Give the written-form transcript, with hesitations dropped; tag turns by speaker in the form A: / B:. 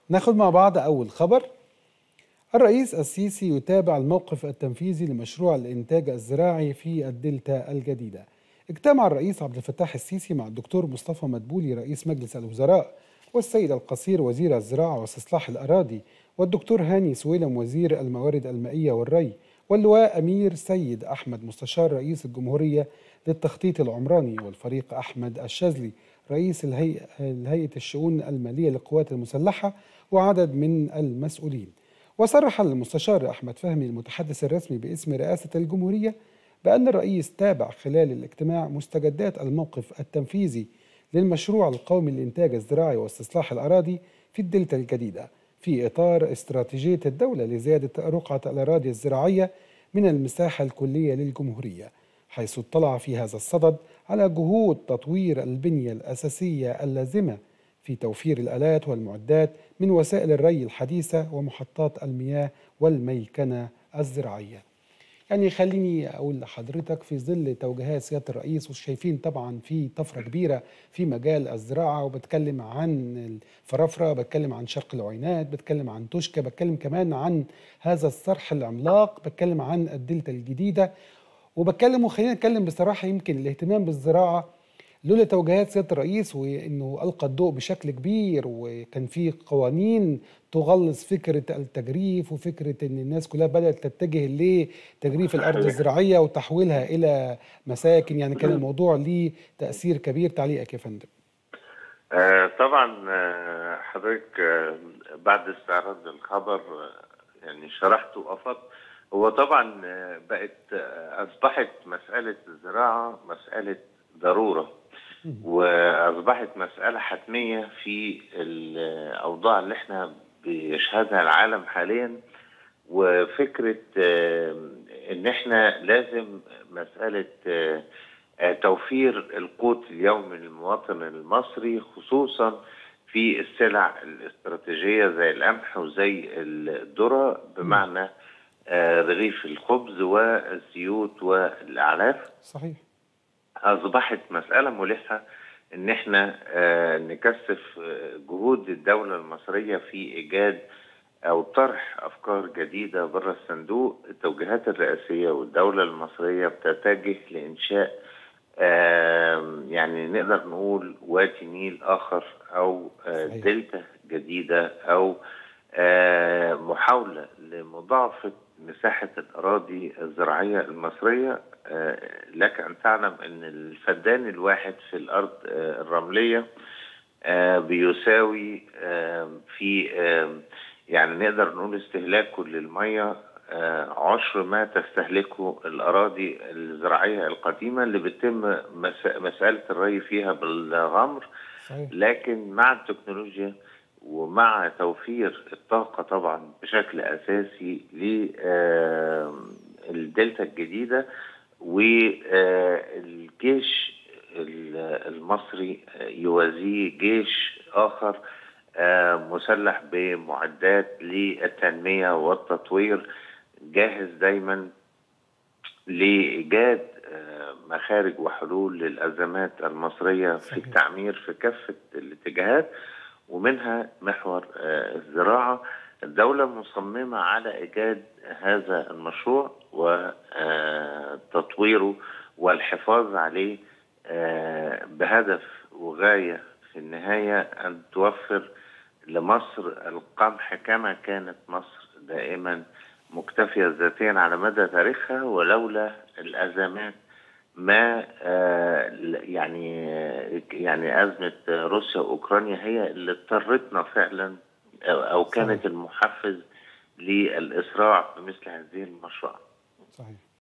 A: ناخد مع بعض أول خبر. الرئيس السيسي يتابع الموقف التنفيذي لمشروع الإنتاج الزراعي في الدلتا الجديدة. اجتمع الرئيس عبد الفتاح السيسي مع الدكتور مصطفى مدبولي رئيس مجلس الوزراء، والسيد القصير وزير الزراعة واستصلاح الأراضي، والدكتور هاني سويلم وزير الموارد المائية والري، واللواء أمير سيد أحمد مستشار رئيس الجمهورية للتخطيط العمراني، والفريق أحمد الشاذلي رئيس الهيئة الشؤون المالية للقوات المسلحة، وعدد من المسؤولين. وصرح المستشار أحمد فهمي المتحدث الرسمي باسم رئاسة الجمهورية بأن الرئيس تابع خلال الاجتماع مستجدات الموقف التنفيذي للمشروع القومي للإنتاج الزراعي واستصلاح الأراضي في الدلتا الجديدة، في إطار استراتيجية الدولة لزيادة رقعة الأراضي الزراعية من المساحة الكلية للجمهورية، حيث اطلع في هذا الصدد على جهود تطوير البنية الأساسية اللازمة في توفير الآلات والمعدات من وسائل الري الحديثة ومحطات المياه والميكنة الزراعية. يعني خليني أقول لحضرتك، في ظل توجيهات سيادة الرئيس وشايفين طبعا في طفرة كبيرة في مجال الزراعة، وبتكلم عن الفرافرة، بتكلم عن شرق العوينات، بتكلم عن توشكا، بتكلم كمان عن هذا الصرح العملاق، بتكلم عن الدلتا الجديدة، وبتكلم وخلينا نتكلم بصراحة. يمكن الاهتمام بالزراعة لولا توجيهات سيادة الرئيس وإنه ألقى الضوء بشكل كبير، وكان في قوانين تغلظ فكرة التجريف وفكرة إن الناس كلها بدأت تتجه لتجريف الأرض
B: صحيح.
A: الزراعية وتحويلها إلى مساكن، يعني كان الموضوع ليه تأثير كبير. تعليقك يا فندم؟
B: طبعا، حضرتك بعد استعراض الخبر يعني شرحت وأفضت. هو طبعا أصبحت مسألة الزراعة مسألة ضرورة، وأصبحت مسألة حتمية في الأوضاع اللي احنا بيشهدها العالم حاليا. وفكرة إن احنا لازم مسألة توفير القوت اليومي للمواطن المصري، خصوصا في السلع الاستراتيجية زي القمح وزي الذرة، بمعنى رغيف الخبز والزيوت والأعلاف.
A: صحيح.
B: أصبحت مسألة ملحة إن احنا نكثف جهود الدولة المصرية في إيجاد أو طرح أفكار جديدة بره الصندوق. التوجيهات الرئاسية والدولة المصرية بتتجه لإنشاء يعني نقدر نقول وادي نيل آخر، أو دلتا جديدة، أو محاولة لمضاعفة مساحة الأراضي الزراعية المصرية. لك أن تعلم أن الفدان الواحد في الأرض الرملية بيساوي في يعني نقدر نقول استهلاكه للمية عشر ما تستهلكه الأراضي الزراعية القديمة اللي بيتم مسألة الري فيها بالغمر.
A: صحيح.
B: لكن مع التكنولوجيا ومع توفير الطاقة طبعا بشكل أساسي للدلتا الجديدة، والجيش المصري يوازيه جيش آخر مسلح بمعدات للتنمية والتطوير، جاهز دايما لإيجاد مخارج وحلول للأزمات المصرية في التعمير في كافة الاتجاهات، ومنها محور الزراعة. الدولة مصممة على إيجاد هذا المشروع وتطويره والحفاظ عليه بهدف وغاية في النهاية أن توفر لمصر القمح كما كانت مصر دائما مكتفية ذاتيا على مدى تاريخها، ولولا الأزمات ما يعني أزمة روسيا وأوكرانيا هي اللي اضطرتنا فعلا أو كانت المحفز للإسراع بمثل هذه المشروع.
A: صحيح.